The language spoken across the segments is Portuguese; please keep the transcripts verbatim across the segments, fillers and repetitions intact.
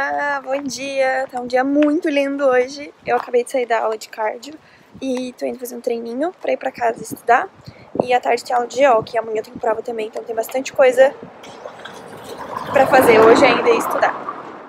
Olá, bom dia! Tá um dia muito lindo hoje. Eu acabei de sair da aula de cardio e tô indo fazer um treininho pra ir pra casa estudar. E à tarde tem aula de G O, que amanhã eu tenho prova também, então tem bastante coisa pra fazer hoje ainda e estudar.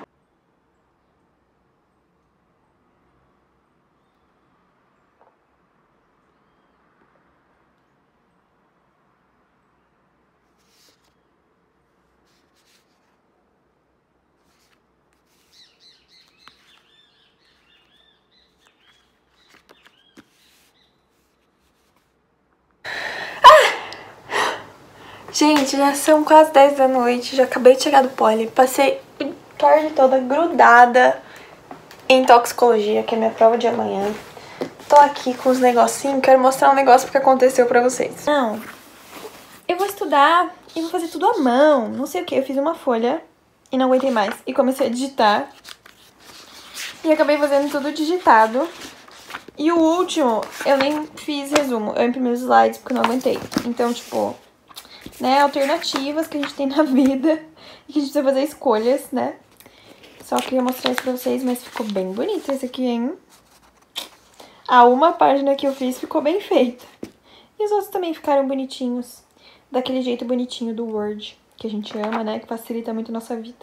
Gente, já são quase dez da noite, já acabei de chegar do poli, passei a tarde toda grudada em toxicologia, que é minha prova de amanhã. Tô aqui com os negocinhos, quero mostrar um negócio que aconteceu pra vocês. Não, eu vou estudar e vou fazer tudo à mão, não sei o que, eu fiz uma folha e não aguentei mais e comecei a digitar. E acabei fazendo tudo digitado. E o último, eu nem fiz resumo, eu imprimi os slides porque eu não aguentei. Então, tipo... né, alternativas que a gente tem na vida e que a gente precisa fazer escolhas, né? Só queria mostrar isso pra vocês, mas ficou bem bonito esse aqui, hein? A uma página que eu fiz ficou bem feita. E os outros também ficaram bonitinhos. Daquele jeito bonitinho do Word, que a gente ama, né? Que facilita muito a nossa vida.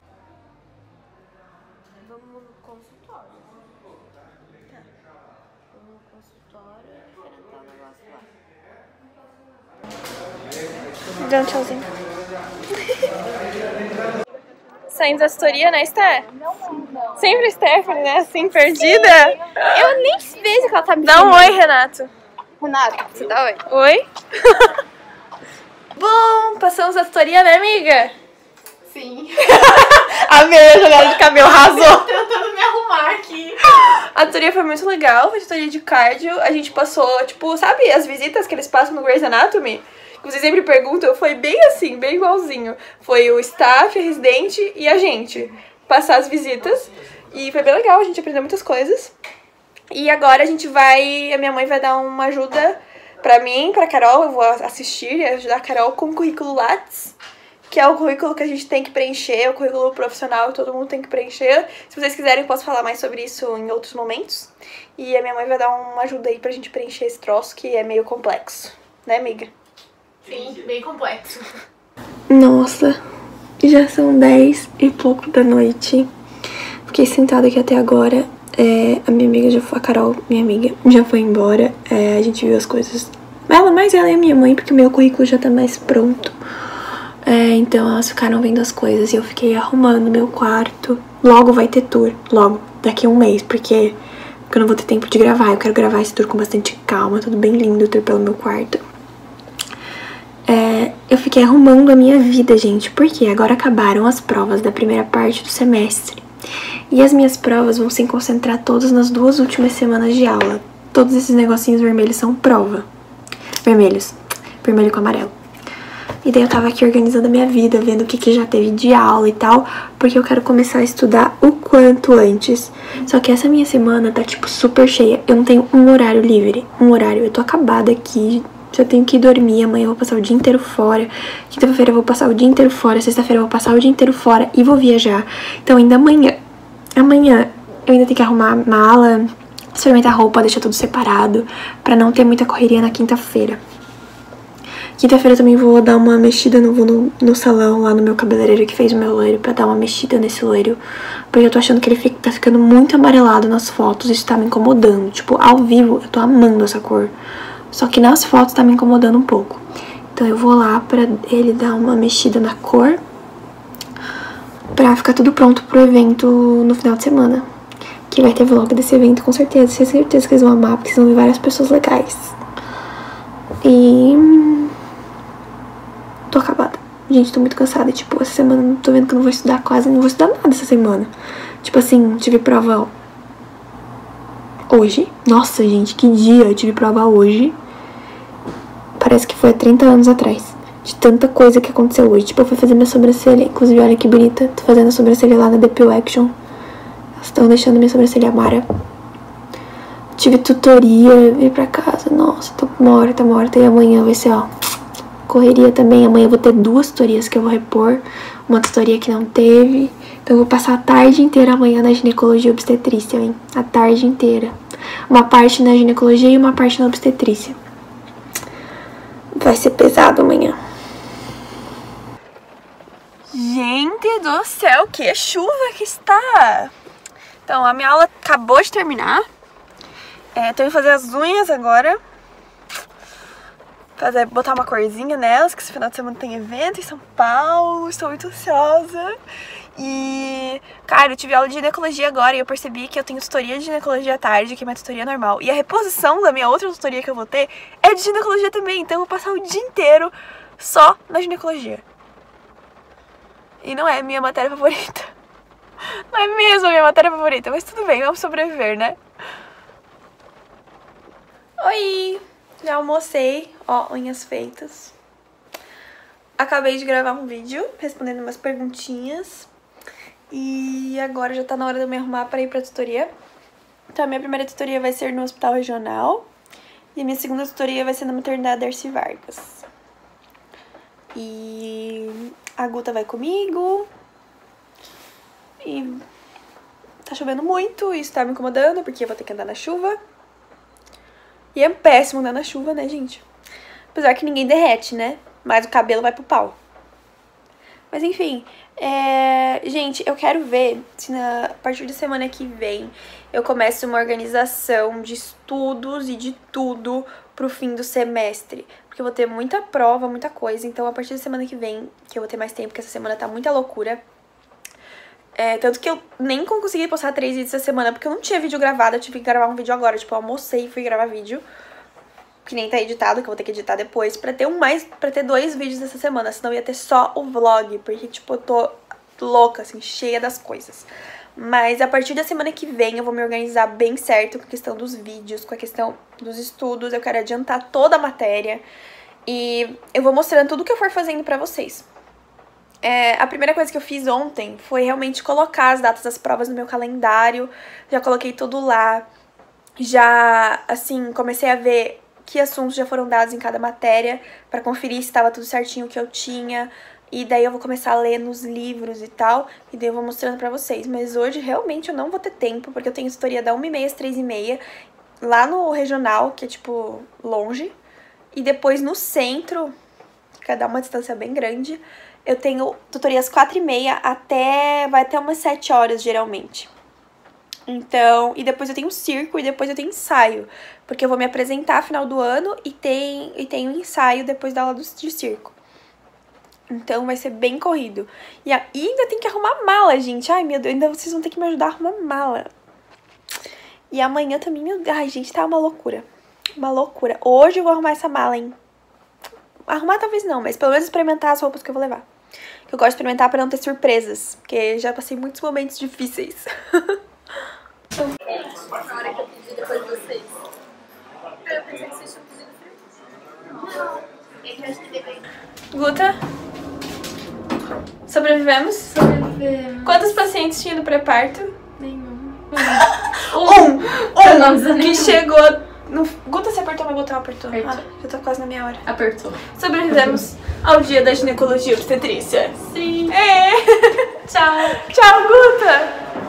Vamos no consultório. Tá. Vamos no consultório e enfrentar o negócio lá. Dá um tchauzinho. Saindo da tutoria, né, Steph? Não, não. Sempre Stephanie, né? Assim, perdida. Sim. Eu nem vejo que ela tá me Dá um oi, Renato. Renato, você dá oi? Oi? Bom, passamos a tutoria, né, amiga? Sim. A meia jogada de cabelo arrasou. Tô tentando me arrumar aqui. A tutoria foi muito legal, foi a tutoria de cardio. A gente passou, tipo, sabe as visitas que eles passam no Grey's Anatomy? Vocês sempre perguntam, foi bem assim, bem igualzinho. Foi o staff, a residente e a gente passar as visitas. E foi bem legal, a gente aprendeu muitas coisas. E agora a gente vai, a minha mãe vai dar uma ajuda pra mim, pra Carol. Eu vou assistir e ajudar a Carol com o currículo Lattes, que é o currículo que a gente tem que preencher, o currículo profissional que todo mundo tem que preencher. Se vocês quiserem, eu posso falar mais sobre isso em outros momentos. E a minha mãe vai dar uma ajuda aí pra gente preencher esse troço, que é meio complexo. Né, amiga? Sim, bem complexo. Nossa, já são dez e pouco da noite. Fiquei sentada aqui até agora. É, a minha amiga já foi, a Carol, minha amiga, já foi embora. É, a gente viu as coisas. Ela, mais ela e a minha mãe, porque o meu currículo já tá mais pronto. É, então elas ficaram vendo as coisas e eu fiquei arrumando meu quarto. Logo vai ter tour, logo, daqui a um mês, porque, porque eu não vou ter tempo de gravar. Eu quero gravar esse tour com bastante calma, tudo bem lindo, o tour pelo meu quarto. É, eu fiquei arrumando a minha vida, gente, porque agora acabaram as provas da primeira parte do semestre. E as minhas provas vão se concentrar todas nas duas últimas semanas de aula. Todos esses negocinhos vermelhos são prova. Vermelhos. Vermelho com amarelo. E daí eu tava aqui organizando a minha vida, vendo o que, que já teve de aula e tal, porque eu quero começar a estudar o quanto antes. Só que essa minha semana tá, tipo, super cheia. Eu não tenho um horário livre. Um horário. Eu tô acabada aqui. Já tenho que dormir, amanhã eu vou passar o dia inteiro fora, quinta-feira eu vou passar o dia inteiro fora, sexta-feira eu vou passar o dia inteiro fora e vou viajar. Então ainda amanhã, amanhã eu ainda tenho que arrumar mala, experimentar roupa, deixar tudo separado, pra não ter muita correria na quinta-feira. Quinta-feira eu também vou dar uma mexida, no, vou no, no salão lá no meu cabeleireiro que fez o meu loiro, pra dar uma mexida nesse loiro, porque eu tô achando que ele fica, tá ficando muito amarelado nas fotos, isso tá me incomodando. Tipo, ao vivo eu tô amando essa cor. Só que nas fotos tá me incomodando um pouco. Então eu vou lá pra ele dar uma mexida na cor, pra ficar tudo pronto pro evento no final de semana. Que vai ter vlog desse evento com certeza. Tenho certeza que eles vão amar, porque vocês vão ver várias pessoas legais. E... tô acabada. Gente, tô muito cansada. Tipo, essa semana tô vendo que eu não vou estudar quase. Não vou estudar nada essa semana. Tipo assim, tive prova hoje. Nossa, gente, que dia. Eu tive prova hoje. Parece que foi há trinta anos atrás. De tanta coisa que aconteceu hoje. Tipo, eu fui fazer minha sobrancelha. Inclusive, olha que bonita. Tô fazendo a sobrancelha lá na D P U Action. Elas estão deixando minha sobrancelha amara. Tive tutoria. Vim pra casa. Nossa, tô morta, morta. E amanhã vai ser, ó, correria também. Amanhã eu vou ter duas tutorias que eu vou repor. Uma tutoria que não teve. Então eu vou passar a tarde inteira amanhã na ginecologia e obstetrícia, hein? A tarde inteira. Uma parte na ginecologia e uma parte na obstetrícia. Vai ser pesado amanhã. Gente do céu, que chuva que está! Então, a minha aula acabou de terminar. É, tô indo fazer as unhas agora. Fazer, botar uma corzinha nelas, que esse final de semana tem evento em São Paulo. Estou muito ansiosa. E, cara, eu tive aula de ginecologia agora e eu percebi que eu tenho tutoria de ginecologia à tarde, que é minha tutoria normal. E a reposição da minha outra tutoria que eu vou ter é de ginecologia também. Então eu vou passar o dia inteiro só na ginecologia. E não é minha matéria favorita. Não é mesmo a minha matéria favorita, mas tudo bem, vamos sobreviver, né? Oi! Já almocei, ó, unhas feitas. Acabei de gravar um vídeo respondendo umas perguntinhas. E agora já tá na hora de eu me arrumar pra ir pra tutoria. Então a minha primeira tutoria vai ser no Hospital Regional. E a minha segunda tutoria vai ser na Maternidade Darcy Vargas. E a Guta vai comigo. E tá chovendo muito, isso tá me incomodando, porque eu vou ter que andar na chuva. E é péssimo andar na chuva, né, gente? Apesar que ninguém derrete, né? Mas o cabelo vai pro pau. Mas enfim, é... gente, eu quero ver se na... a partir da semana que vem eu começo uma organização de estudos e de tudo pro fim do semestre. Porque eu vou ter muita prova, muita coisa. Então a partir da semana que vem, que eu vou ter mais tempo, porque essa semana tá muita loucura. É, tanto que eu nem consegui postar três vídeos essa semana, porque eu não tinha vídeo gravado, eu tive que gravar um vídeo agora. Tipo, eu almocei e fui gravar vídeo, que nem tá editado, que eu vou ter que editar depois, pra ter um mais, pra ter dois vídeos essa semana, senão ia ter só o vlog, porque, tipo, eu tô louca, assim, cheia das coisas. Mas a partir da semana que vem eu vou me organizar bem certo com a questão dos vídeos, com a questão dos estudos, eu quero adiantar toda a matéria e eu vou mostrando tudo que eu for fazendo pra vocês. É, a primeira coisa que eu fiz ontem foi realmente colocar as datas das provas no meu calendário, já coloquei tudo lá, já, assim, comecei a ver que assuntos já foram dados em cada matéria, pra conferir se estava tudo certinho que eu tinha, e daí eu vou começar a ler nos livros e tal, e daí eu vou mostrando pra vocês. Mas hoje realmente eu não vou ter tempo, porque eu tenho tutoria da uma e meia às três e meia, lá no regional, que é, tipo, longe, e depois no centro, que dá uma distância bem grande, eu tenho tutoria às quatro e meia até, vai até umas sete horas, geralmente. Então, e depois eu tenho circo e depois eu tenho ensaio, porque eu vou me apresentar no final do ano e tem e tenho ensaio depois da aula do, de circo. Então vai ser bem corrido. E ainda tem que arrumar mala, gente. Ai, meu Deus, ainda vocês vão ter que me ajudar a arrumar mala. E amanhã também, meu Deus, ai, gente, tá uma loucura. Uma loucura. Hoje eu vou arrumar essa mala, hein. Arrumar talvez não, mas pelo menos experimentar as roupas que eu vou levar. Eu gosto de experimentar pra não ter surpresas, porque já passei muitos momentos difíceis. Na hora que eu pedi depois de vocês, eu pensei que vocês tinham pedido frio. Não, é que eu acho que deveria. Guta, sobrevivemos? Sobrevivemos. Quantos pacientes tinha no pré-parto? Nenhum. Um! Um! Um Que chegou... No... Guta, você apertou meu botão? Apertou. Apertou. Ah, já tô quase na minha hora. Apertou. Sobrevivemos ao dia da ginecologia obstetrícia. Sim. É. Tchau. Tchau, Guta!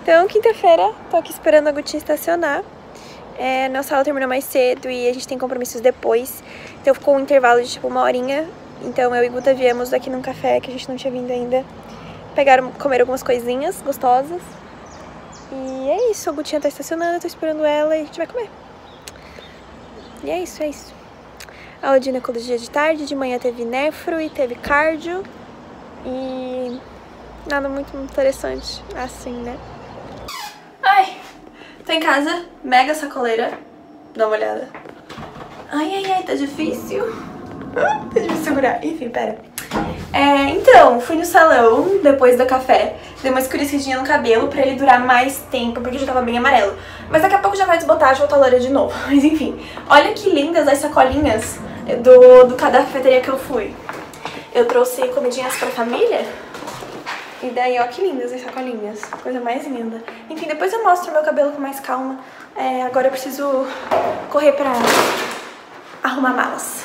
Então, quinta-feira, tô aqui esperando a Gutinha estacionar. É, nossa aula terminou mais cedo e a gente tem compromissos depois. Então ficou um intervalo de tipo uma horinha. Então eu e Guta viemos aqui num café que a gente não tinha vindo ainda. Pegaram, comer algumas coisinhas gostosas. E é isso, a Gutinha tá estacionando, eu tô esperando ela e a gente vai comer. E é isso, é isso. Aula de ginecologia de tarde, de manhã teve nefro e teve cardio. E nada muito interessante assim, né? Ai, tô em casa, mega sacoleira. Dá uma olhada. Ai, ai, ai, tá difícil. Tá difícil segurar. Enfim, pera. É, então, fui no salão depois do café. Dei uma escurecidinha no cabelo pra ele durar mais tempo, porque já tava bem amarelo. Mas daqui a pouco já vai desbotar, já volta a loira de novo. Mas enfim, olha que lindas as sacolinhas do, do cada cafeteria que eu fui. Eu trouxe comidinhas pra família. E daí, ó, que lindas as sacolinhas. Coisa mais linda. Enfim, depois eu mostro meu cabelo com mais calma. É, agora eu preciso correr pra arrumar malas.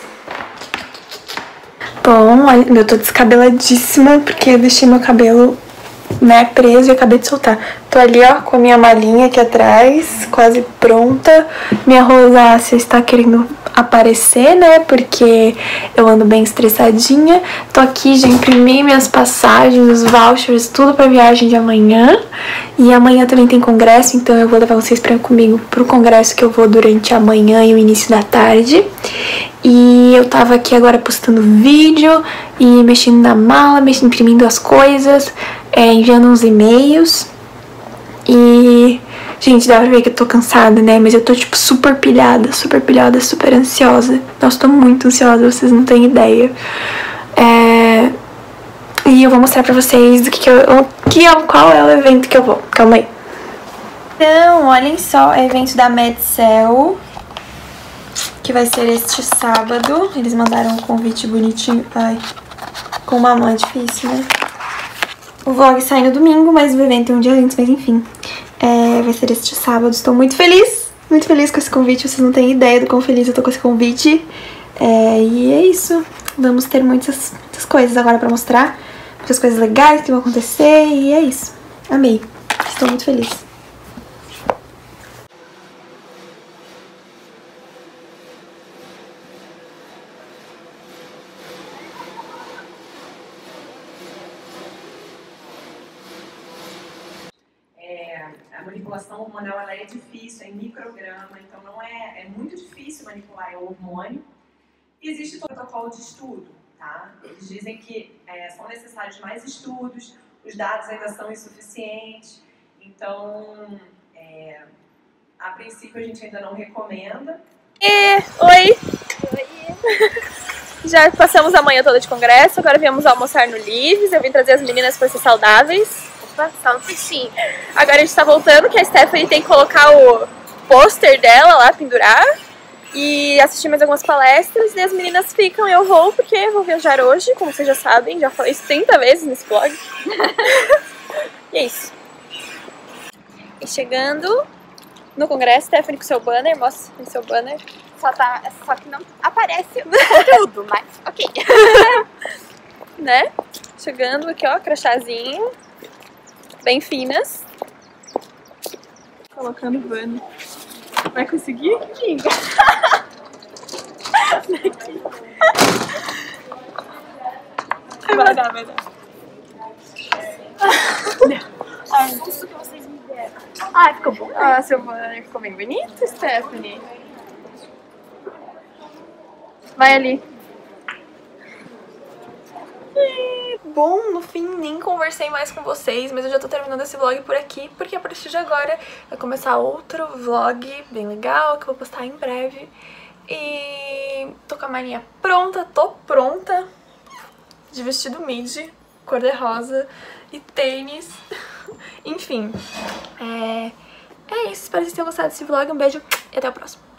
Bom, olha, eu tô descabeladíssima porque eu deixei meu cabelo, né, preso e acabei de soltar. Tô ali, ó, com a minha malinha aqui atrás, quase pronta. Minha rosácea está querendo aparecer, né, porque eu ando bem estressadinha. Tô aqui, já imprimi minhas passagens, os vouchers, tudo pra viagem de amanhã. E amanhã também tem congresso, então eu vou levar vocês pra comigo pro congresso que eu vou durante a manhã e o início da tarde. E eu tava aqui agora postando vídeo e mexendo na mala, mexendo, imprimindo as coisas, é, enviando uns e-mails. E, gente, dá pra ver que eu tô cansada, né? Mas eu tô, tipo, super pilhada, super pilhada, super ansiosa. Nossa, tô muito ansiosa, vocês não têm ideia. É... E eu vou mostrar pra vocês do que que eu, o que é, qual é o evento que eu vou. Calma aí. Então, olhem só, é evento da Medcel, que vai ser este sábado. Eles mandaram um convite bonitinho. Ai, com uma mão é difícil, né? O vlog sai no domingo, mas o evento é um dia antes, mas enfim. É, vai ser este sábado. Estou muito feliz, muito feliz com esse convite. Vocês não têm ideia do quão feliz eu tô com esse convite. É, e é isso. Vamos ter muitas, muitas coisas agora pra mostrar. Muitas coisas legais que vão acontecer. E é isso. Amei. Estou muito feliz. A manipulação hormonal ela é difícil, é em micrograma, então não é, é muito difícil manipular o hormônio. Existe todo o protocolo de estudo, tá? Eles dizem que é, são necessários mais estudos, os dados ainda são insuficientes, então é, a princípio a gente ainda não recomenda. E, oi! Oi! Já passamos a manhã toda de congresso, agora viemos almoçar no Lives, eu vim trazer as meninas para ser saudáveis. Salve sim. Agora a gente tá voltando, que a Stephanie tem que colocar o pôster dela lá, pendurar. E assistir mais algumas palestras. E as meninas ficam e eu vou, porque eu vou viajar hoje, como vocês já sabem. Já falei isso trinta vezes nesse vlog. E é isso. E chegando no congresso, Stephanie com seu banner. Mostra o seu banner. Só, tá, só que não aparece o conteúdo, mas ok. Né? Chegando aqui, ó, crachazinho. Bem finas. Colocando o banner. Vai conseguir? Diga. Vai dar, vai dar. Ai, isso que vocês me deram. Ai, ficou bom. Ah, seu banner ficou bem bonito, Stephanie. Vai ali. Bom, no fim nem conversei mais com vocês, mas eu já tô terminando esse vlog por aqui, porque a partir de agora vai começar outro vlog bem legal, que eu vou postar em breve. E tô com a malinha pronta, tô pronta, de vestido midi, cor-de-rosa e tênis. Enfim, é... é isso, espero que vocês tenham gostado desse vlog, um beijo e até o próximo.